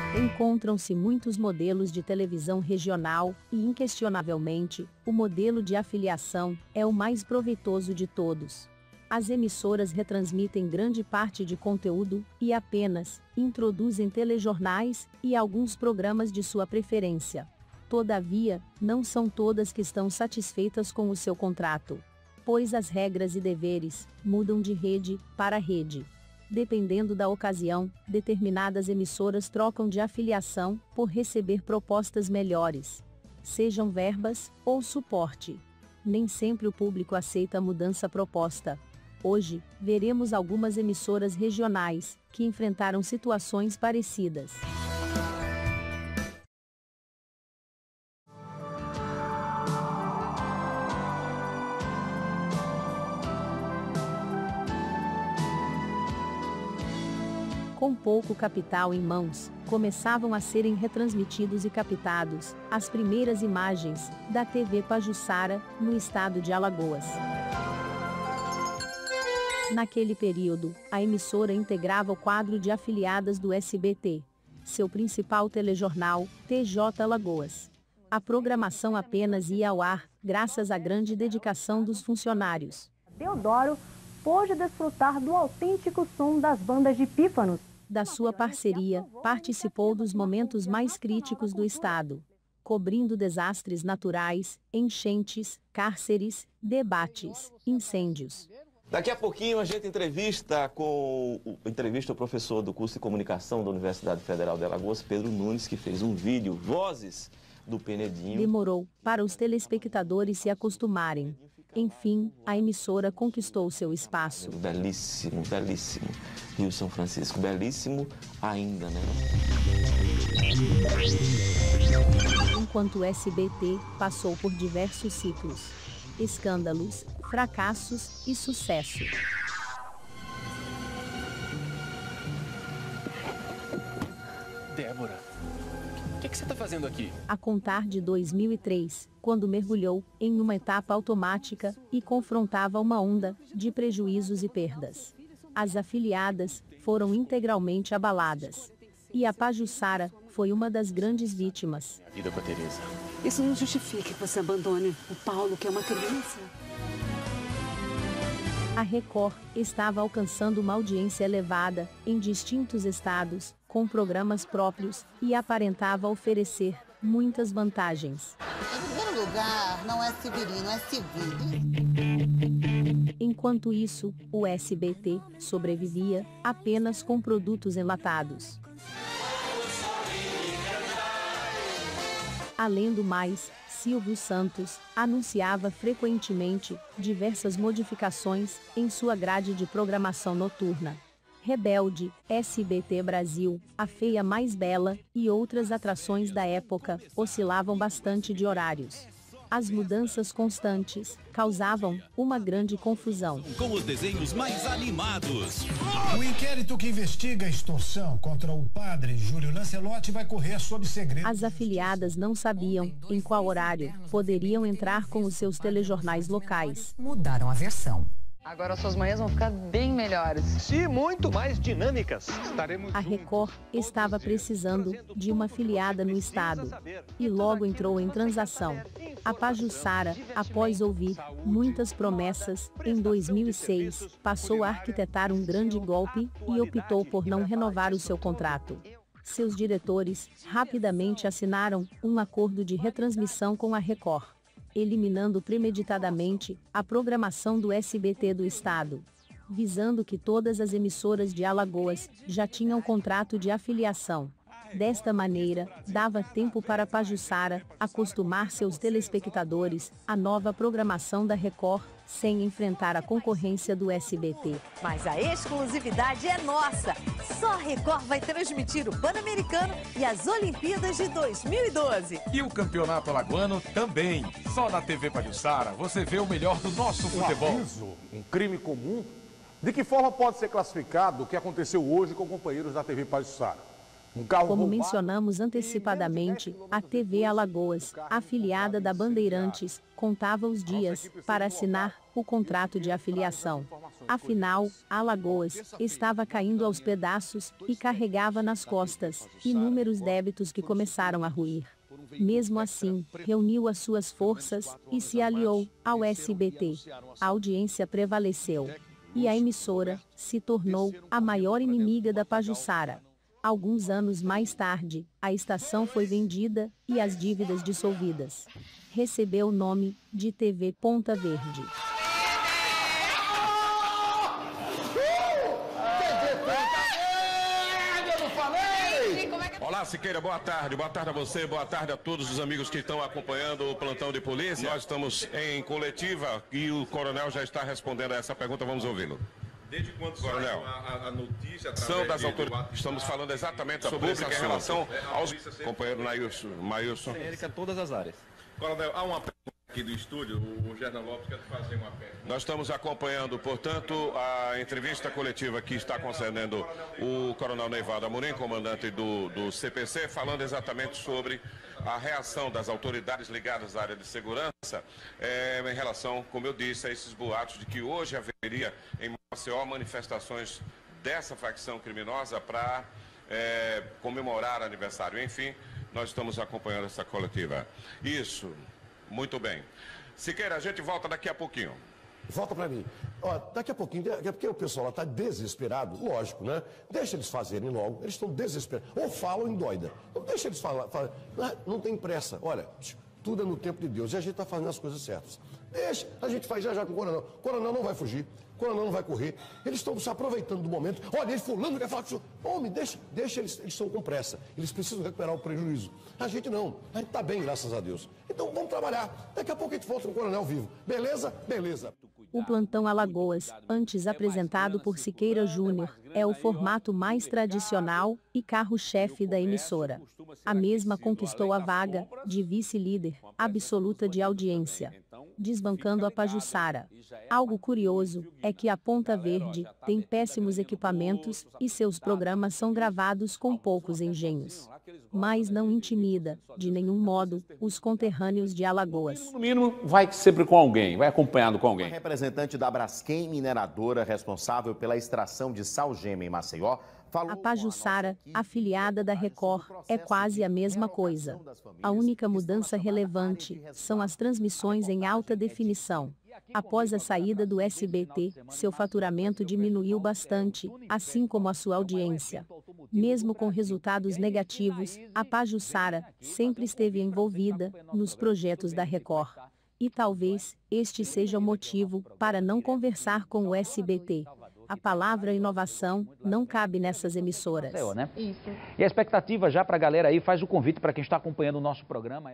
Encontram-se muitos modelos de televisão regional e, inquestionavelmente, o modelo de afiliação é o mais proveitoso de todos. As emissoras retransmitem grande parte de conteúdo e apenas introduzem telejornais e alguns programas de sua preferência. Todavia, não são todas que estão satisfeitas com o seu contrato, pois as regras e deveres mudam de rede para rede. Dependendo da ocasião, determinadas emissoras trocam de afiliação por receber propostas melhores, sejam verbas ou suporte. Nem sempre o público aceita a mudança proposta. Hoje, veremos algumas emissoras regionais que enfrentaram situações parecidas. Com pouco capital em mãos, começavam a serem retransmitidos e captados as primeiras imagens da TV Pajuçara, no estado de Alagoas. Naquele período, a emissora integrava o quadro de afiliadas do SBT, seu principal telejornal, TJ Alagoas. A programação apenas ia ao ar, graças à grande dedicação dos funcionários. Deodoro pôde desfrutar do autêntico som das bandas de pífanos. Da sua parceria, participou dos momentos mais críticos do estado, cobrindo desastres naturais, enchentes, cárceres, debates, incêndios. Daqui a pouquinho a gente entrevista o professor do curso de comunicação da Universidade Federal de Alagoas, Pedro Nunes, que fez um vídeo, Vozes do Penedinho. Demorou para os telespectadores se acostumarem. Enfim, a emissora conquistou seu espaço. Belíssimo, belíssimo. Rio São Francisco, belíssimo ainda, né? Enquanto o SBT passou por diversos ciclos, escândalos, fracassos e sucesso. Débora, o que você está fazendo aqui? A contar de 2003, quando mergulhou em uma etapa automática e confrontava uma onda de prejuízos e perdas. As afiliadas foram integralmente abaladas. E a Pajuçara foi uma das grandes vítimas. A vida com a Teresa. Isso não justifica que você abandone o Paulo, que é uma criança. A Record estava alcançando uma audiência elevada em distintos estados, com programas próprios, e aparentava oferecer muitas vantagens. Em primeiro lugar, não é Severino, é civil. Enquanto isso, o SBT sobrevivia apenas com produtos enlatados. Além do mais, Silvio Santos anunciava frequentemente diversas modificações em sua grade de programação noturna. Rebelde, SBT Brasil, A Feia Mais Bela e outras atrações da época oscilavam bastante de horários. As mudanças constantes causavam uma grande confusão. Com os desenhos mais animados. O inquérito que investiga a extorsão contra o padre Júlio Lancelotti vai correr sob segredo. As afiliadas não sabiam em qual horário poderiam entrar com os seus telejornais locais. Mudaram a versão. Agora suas manhãs vão ficar bem melhores. E muito mais dinâmicas. A Record estava precisando de uma afiliada no estado. E logo entrou em transação. A Pajuçara, após ouvir muitas promessas, em 2006, passou a arquitetar um grande golpe e optou por não renovar o seu contrato. Seus diretores rapidamente assinaram um acordo de retransmissão com a Record, eliminando premeditadamente a programação do SBT do estado, visando que todas as emissoras de Alagoas já tinham contrato de afiliação. Desta maneira, dava tempo para Pajuçara acostumar seus telespectadores à nova programação da Record, sem enfrentar a concorrência do SBT. Mas a exclusividade é nossa! Só a Record vai transmitir o Pan-Americano e as Olimpíadas de 2012. E o Campeonato Alagoano também. Só na TV Pajuçara você vê o melhor do nosso futebol. Um crime comum? De que forma pode ser classificado o que aconteceu hoje com companheiros da TV Pajuçara? Como mencionamos antecipadamente, a TV Alagoas, afiliada da Bandeirantes, contava os dias para assinar o contrato de afiliação. Afinal, Alagoas estava caindo aos pedaços e carregava nas costas inúmeros débitos que começaram a ruir. Mesmo assim, reuniu as suas forças e se aliou ao SBT. A audiência prevaleceu e a emissora se tornou a maior inimiga da Pajuçara. Alguns anos mais tarde, a estação foi vendida e as dívidas dissolvidas. Recebeu o nome de TV Ponta Verde. Olá, Siqueira, boa tarde. Boa tarde a você, boa tarde a todos os amigos que estão acompanhando o plantão de polícia. Nós estamos em coletiva e o coronel já está respondendo a essa pergunta, vamos ouvi-lo. Desde quando, coronel, a notícia são das autoridades. Estamos falando exatamente sobre isso em relação aos companheiros Maílson. Todas as áreas. Coronel, há uma pergunta aqui do estúdio, o Gerda Lopes quer fazer uma pergunta. Nós estamos acompanhando, portanto, a entrevista coletiva que está concedendo o coronel Neivaldo Amorim, comandante do CPC, falando exatamente sobre a reação das autoridades ligadas à área de segurança em relação, como eu disse, a esses boatos de que hoje haveria em Maceió manifestações dessa facção criminosa para comemorar aniversário. Enfim, nós estamos acompanhando essa coletiva. Isso, muito bem. Siqueira, a gente volta daqui a pouquinho. Volta para mim. Ó, daqui a pouquinho, porque o pessoal lá está desesperado, lógico, né? Deixa eles fazerem logo, eles estão desesperados. Ou falam em doida. Então deixa eles falar. Não tem pressa. Olha, tudo é no tempo de Deus e a gente está fazendo as coisas certas. Deixa, a gente faz já com o coronel. O coronel não vai fugir, o coronel não vai correr. Eles estão se aproveitando do momento. Olha, ele fulano quer falar com o senhor. Homem, deixa eles estão com pressa. Eles precisam recuperar o prejuízo. A gente não. A gente está bem, graças a Deus. Então vamos trabalhar. Daqui a pouco a gente volta com o coronel vivo. Beleza? Beleza. O Plantão Alagoas, antes apresentado por Siqueira Júnior, é o formato mais tradicional e carro-chefe da emissora. A mesma conquistou a vaga de vice-líder absoluta de audiência, desbancando a Pajuçara. Algo curioso é que a Ponta Verde tem péssimos equipamentos e seus programas são gravados com poucos engenhos. Mas não intimida, de nenhum modo, os conterrâneos de Alagoas. No mínimo, vai sempre com alguém, vai acompanhado com alguém. A representante da Braskem Mineradora, responsável pela extração de sal-gema em Maceió, a Pajuçara, afiliada da Record, é quase a mesma coisa. A única mudança relevante são as transmissões em alta definição. Após a saída do SBT, seu faturamento diminuiu bastante, assim como a sua audiência. Mesmo com resultados negativos, a Pajuçara sempre esteve envolvida nos projetos da Record. E talvez este seja o motivo para não conversar com o SBT. A palavra inovação não cabe nessas emissoras. Isso. E a expectativa já para a galera aí, faz o convite para quem está acompanhando o nosso programa.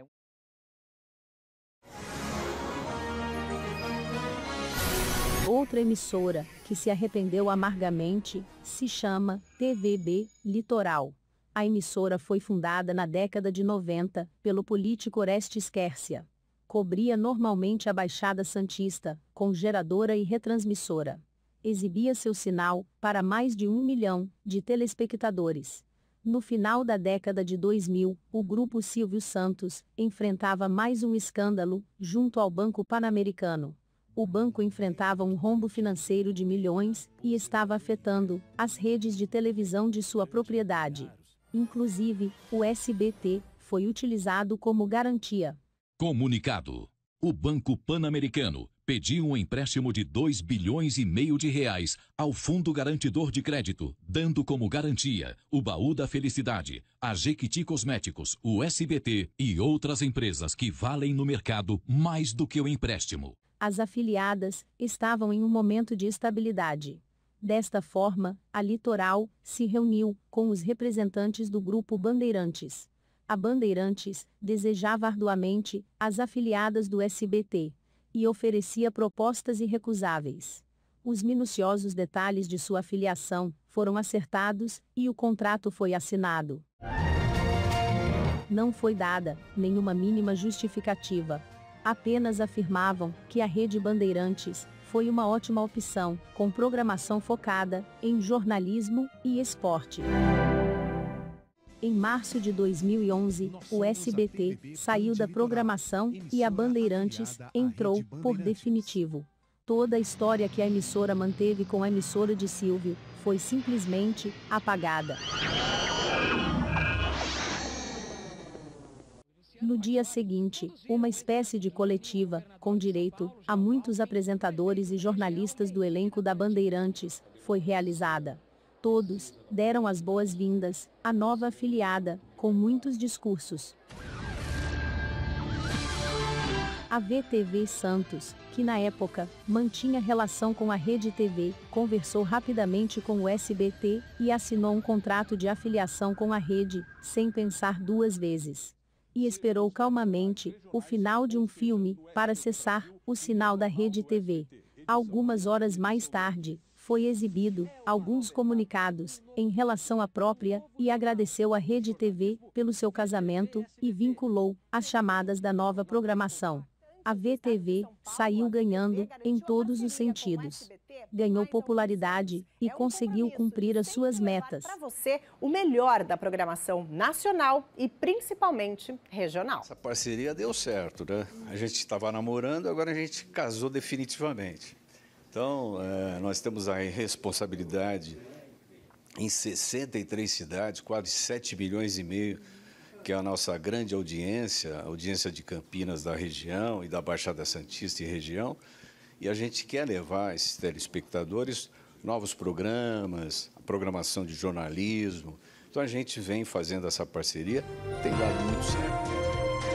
Outra emissora, que se arrependeu amargamente, se chama TVB Litoral. A emissora foi fundada na década de 90, pelo político Orestes Quércia. Cobria normalmente a Baixada Santista, com geradora e retransmissora. Exibia seu sinal para mais de 1 milhão de telespectadores. No final da década de 2000, o grupo Silvio Santos enfrentava mais um escândalo junto ao Banco Pan-Americano. O banco enfrentava um rombo financeiro de milhões e estava afetando as redes de televisão de sua propriedade. Inclusive, o SBT foi utilizado como garantia. Comunicado. O Banco Pan-Americano pediu um empréstimo de 2,5 bilhões de reais ao Fundo Garantidor de Crédito, dando como garantia o Baú da Felicidade, a Jequiti Cosméticos, o SBT e outras empresas que valem no mercado mais do que o empréstimo. As afiliadas estavam em um momento de estabilidade. Desta forma, a Litoral se reuniu com os representantes do Grupo Bandeirantes. A Bandeirantes desejava arduamente as afiliadas do SBT e oferecia propostas irrecusáveis. Os minuciosos detalhes de sua afiliação foram acertados e o contrato foi assinado. Não foi dada nenhuma mínima justificativa. Apenas afirmavam que a Rede Bandeirantes foi uma ótima opção, com programação focada em jornalismo e esporte. Em março de 2011, o SBT saiu da programação e a Bandeirantes entrou, por definitivo. Toda a história que a emissora manteve com a emissora de Silvio foi simplesmente apagada. No dia seguinte, uma espécie de coletiva, com direito a muitos apresentadores e jornalistas do elenco da Bandeirantes, foi realizada. Todos deram as boas-vindas à nova afiliada, com muitos discursos. A VTV Santos, que na época mantinha relação com a Rede TV, conversou rapidamente com o SBT e assinou um contrato de afiliação com a rede, sem pensar duas vezes. E esperou calmamente o final de um filme para cessar o sinal da Rede TV. Algumas horas mais tarde, foi exibido alguns comunicados em relação à própria e agradeceu à Rede TV pelo seu casamento e vinculou as chamadas da nova programação. A VTV saiu ganhando em todos os sentidos. Ganhou popularidade e conseguiu cumprir as suas metas. Para você, o melhor da programação nacional e principalmente regional. Essa parceria deu certo, né? A gente estava namorando, agora a gente casou definitivamente. Então, nós temos a responsabilidade em 63 cidades, quase 7,5 milhões, que é a nossa grande audiência, a audiência de Campinas da região e da Baixada Santista e região. E a gente quer levar a esses telespectadores novos programas, a programação de jornalismo. Então, a gente vem fazendo essa parceria, tem dado muito certo.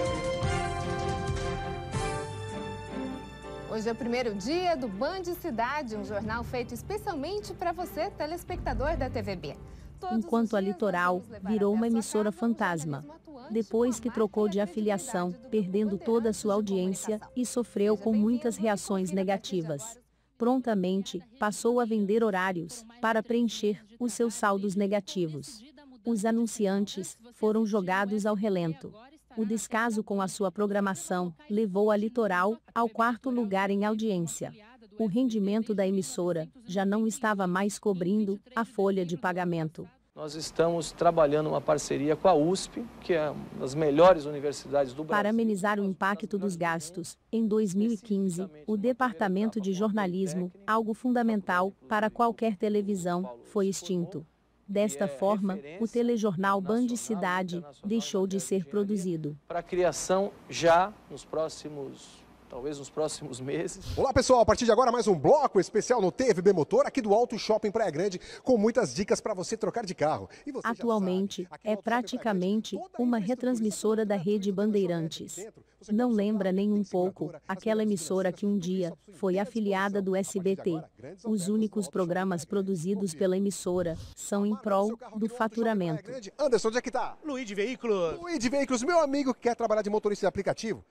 Hoje é o primeiro dia do Band Cidade, um jornal feito especialmente para você, telespectador da TVB. Enquanto a Litoral virou uma emissora fantasma. Depois que trocou de afiliação, perdendo toda a sua audiência e sofreu com muitas reações negativas. Prontamente, passou a vender horários para preencher os seus saldos negativos. Os anunciantes foram jogados ao relento. O descaso com a sua programação levou a Litoral ao 4º lugar em audiência. O rendimento da emissora já não estava mais cobrindo a folha de pagamento. Nós estamos trabalhando uma parceria com a USP, que é uma das melhores universidades do Brasil. Para amenizar o impacto dos gastos, em 2015, o Departamento de Jornalismo, algo fundamental para qualquer televisão, foi extinto. Desta forma, o telejornal Band Cidade deixou de ser produzido. Para a criação já talvez nos próximos meses. Olá pessoal, a partir de agora mais um bloco especial no TVB Motor, aqui do Auto Shopping Praia Grande, com muitas dicas para você trocar de carro. E você atualmente, é praticamente uma retransmissora da Rede Bandeirantes. Não lembra nem um pouco aquela emissora que um dia foi afiliada do SBT. Os únicos programas produzidos pela emissora são em prol do faturamento. Anderson, onde é que tá? Luiz de Veículos. Luiz de Veículos, meu amigo que quer trabalhar de motorista de aplicativo.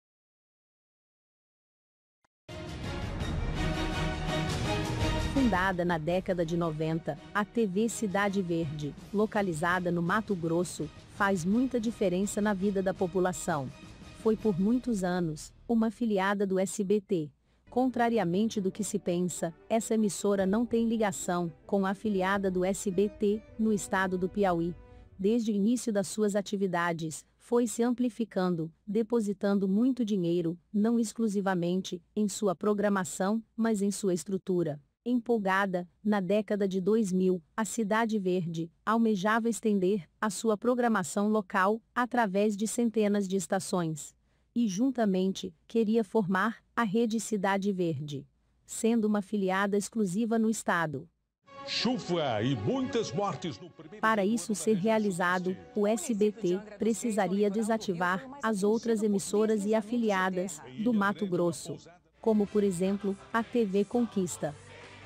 Fundada na década de 90, a TV Cidade Verde, localizada no Mato Grosso, faz muita diferença na vida da população. Foi por muitos anos uma afiliada do SBT. Contrariamente do que se pensa, essa emissora não tem ligação com a afiliada do SBT no estado do Piauí. Desde o início das suas atividades, foi se amplificando, depositando muito dinheiro, não exclusivamente em sua programação, mas em sua estrutura. Empolgada, na década de 2000, a Cidade Verde almejava estender a sua programação local através de centenas de estações. E juntamente, queria formar a Rede Cidade Verde, sendo uma afiliada exclusiva no estado. Chuva e muitas mortes no primeiro... Para isso ser realizado, o SBT precisaria desativar as outras emissoras e afiliadas do Mato Grosso, como por exemplo, a TV Conquista.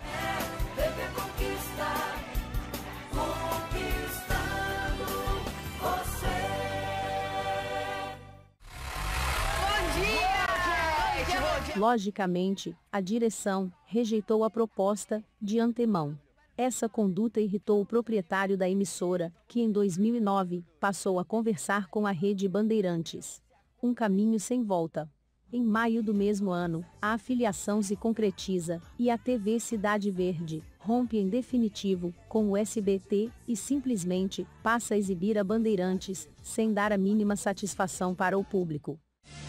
Logicamente, a direção rejeitou a proposta de antemão. Essa conduta irritou o proprietário da emissora, que em 2009 passou a conversar com a Rede Bandeirantes. Um caminho sem volta. Em maio do mesmo ano, a afiliação se concretiza e a TV Cidade Verde rompe em definitivo com o SBT e simplesmente passa a exibir a Bandeirantes, sem dar a mínima satisfação para o público.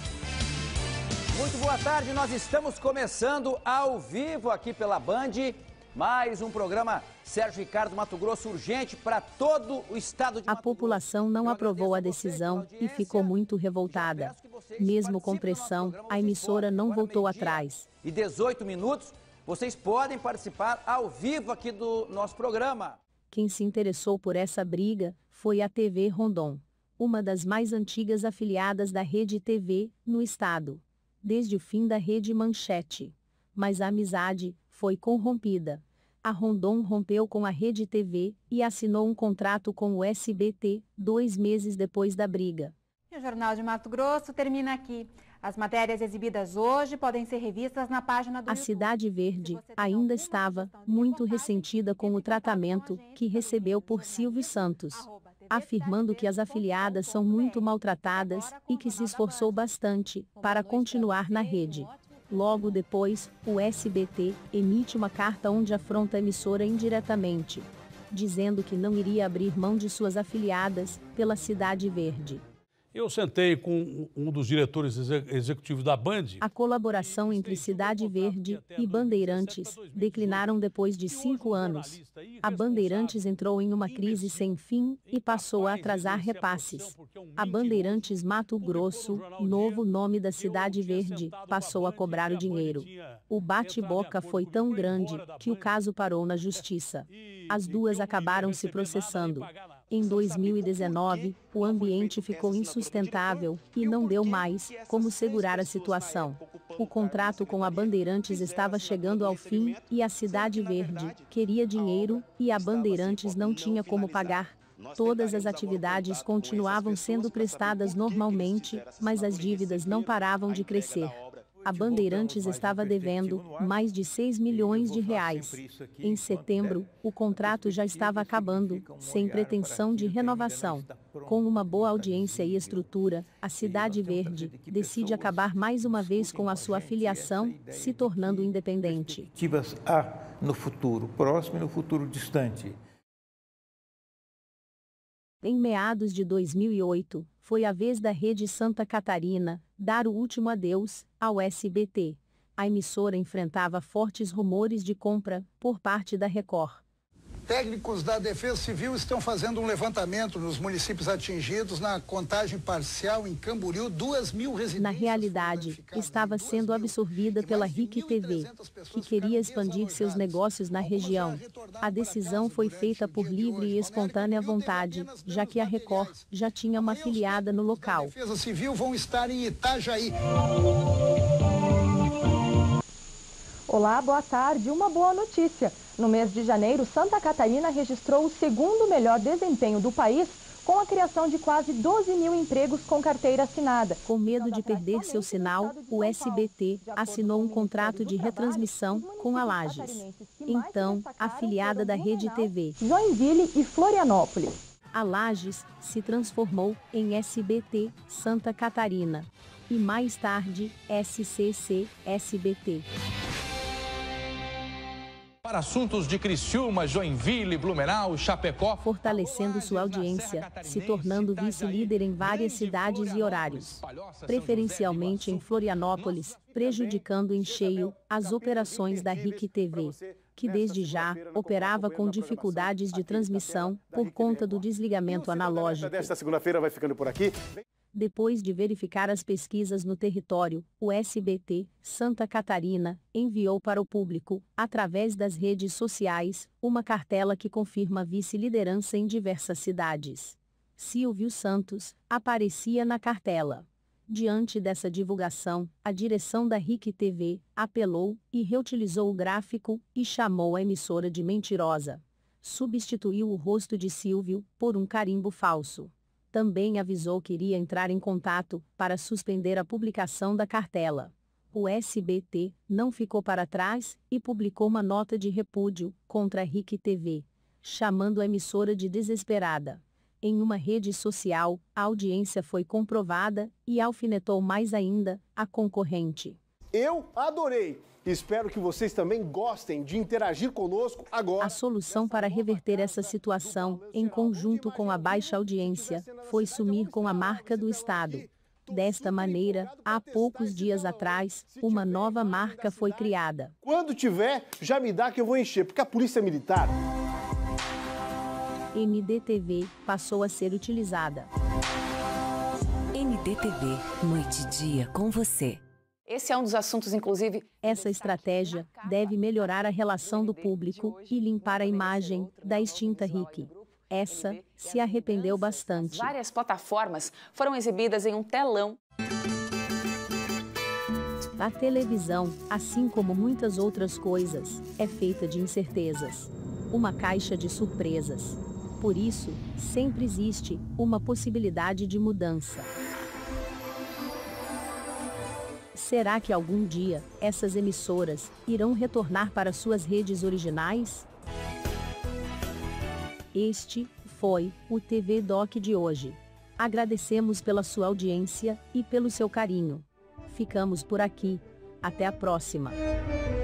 Muito boa tarde, nós estamos começando ao vivo aqui pela Band, mais um programa Sérgio Ricardo Mato Grosso urgente para todo o estado de Mato Grosso. A população não aprovou a decisão e ficou muito revoltada. Mesmo com pressão, a emissora não voltou atrás. E 18 minutos, vocês podem participar ao vivo aqui do nosso programa. Quem se interessou por essa briga foi a TV Rondon, uma das mais antigas afiliadas da Rede TV no estado, desde o fim da Rede Manchete. Mas a amizade foi corrompida. A Rondon rompeu com a Rede TV e assinou um contrato com o SBT 2 meses depois da briga. E o Jornal de Mato Grosso termina aqui. As matérias exibidas hoje podem ser revistas na página do A Cidade Verde ainda estava muito ressentida com o tratamento que recebeu por Silvio Santos, afirmando que as afiliadas são muito maltratadas e que se esforçou bastante para continuar na rede. Logo depois, o SBT emite uma carta onde afronta a emissora indiretamente, dizendo que não iria abrir mão de suas afiliadas pela Cidade Verde. Eu sentei com um dos diretores executivos da Band. A colaboração entre Cidade Verde e Bandeirantes declinaram depois de 5 anos. A Bandeirantes entrou em uma crise sem fim e passou a atrasar repasses. A Bandeirantes Mato Grosso, novo nome da Cidade Verde, passou a cobrar o dinheiro. O bate-boca foi tão grande que o caso parou na justiça. As duas acabaram se processando. Em 2019, o ambiente ficou insustentável e não deu mais como segurar a situação. O contrato com a Bandeirantes estava chegando ao fim e a Cidade Verde queria dinheiro e a Bandeirantes não tinha como pagar. Todas as atividades continuavam sendo prestadas normalmente, mas as dívidas não paravam de crescer. A Bandeirantes estava devendo mais de 6 milhões de reais. Em setembro, o contrato já estava acabando, sem pretensão de renovação. Com uma boa audiência e estrutura, a Cidade Verde decide acabar mais uma vez com a sua afiliação, se tornando independente. Perspectivas há no futuro próximo e no futuro distante. Em meados de 2008, foi a vez da Rede Santa Catarina dar o último adeus ao SBT. A emissora enfrentava fortes rumores de compra por parte da Record. Técnicos da Defesa Civil estão fazendo um levantamento nos municípios atingidos na contagem parcial em Camboriú, 2.000 residências. Na realidade, estava sendo absorvida pela RIC TV, que queria expandir seus negócios na região. A decisão foi feita por livre e espontânea vontade, já que a Record já tinha uma afiliada no local. Defesa Civil vão estar em Itajaí. Olá, boa tarde. Uma boa notícia. No mês de janeiro, Santa Catarina registrou o segundo melhor desempenho do país, com a criação de quase 12 mil empregos com carteira assinada. Com medo de perder seu sinal, o SBT assinou um contrato de retransmissão com a Lages, então afiliada da Rede TV. Joinville e Florianópolis. A Lages se transformou em SBT Santa Catarina e mais tarde SCC-SBT. Para assuntos de Criciúma, Joinville, Blumenau, Chapecó... Fortalecendo sua audiência, se tornando vice-líder em várias cidades e horários, preferencialmente em Florianópolis, prejudicando em cheio as operações da RIC TV, que desde já operava com dificuldades de transmissão por conta do desligamento analógico. Desta segunda-feira vai ficando por aqui. Depois de verificar as pesquisas no território, o SBT Santa Catarina enviou para o público, através das redes sociais, uma cartela que confirma vice-liderança em diversas cidades. Silvio Santos aparecia na cartela. Diante dessa divulgação, a direção da RIC TV apelou e reutilizou o gráfico e chamou a emissora de mentirosa. Substituiu o rosto de Silvio por um carimbo falso. Também avisou que iria entrar em contato para suspender a publicação da cartela. O SBT não ficou para trás e publicou uma nota de repúdio contra a RIC TV, chamando a emissora de desesperada. Em uma rede social, a audiência foi comprovada e alfinetou mais ainda a concorrente. Eu adorei. Espero que vocês também gostem de interagir conosco agora. A solução para reverter essa situação, em conjunto com a baixa audiência, foi sumir com a marca do Estado. Desta maneira, há poucos dias atrás, uma nova marca foi criada. Quando tiver, já me dá que eu vou encher, porque a Polícia Militar... NDTV passou a ser utilizada. NDTV, noite e dia com você. Esse é um dos assuntos, inclusive... Essa estratégia deve melhorar a relação do público e limpar a imagem da extinta RIC. Essa se arrependeu bastante. Várias plataformas foram exibidas em um telão. A televisão, assim como muitas outras coisas, é feita de incertezas. Uma caixa de surpresas. Por isso, sempre existe uma possibilidade de mudança. Será que algum dia essas emissoras irão retornar para suas redes originais? Este foi o TV Doc de hoje. Agradecemos pela sua audiência e pelo seu carinho. Ficamos por aqui. Até a próxima.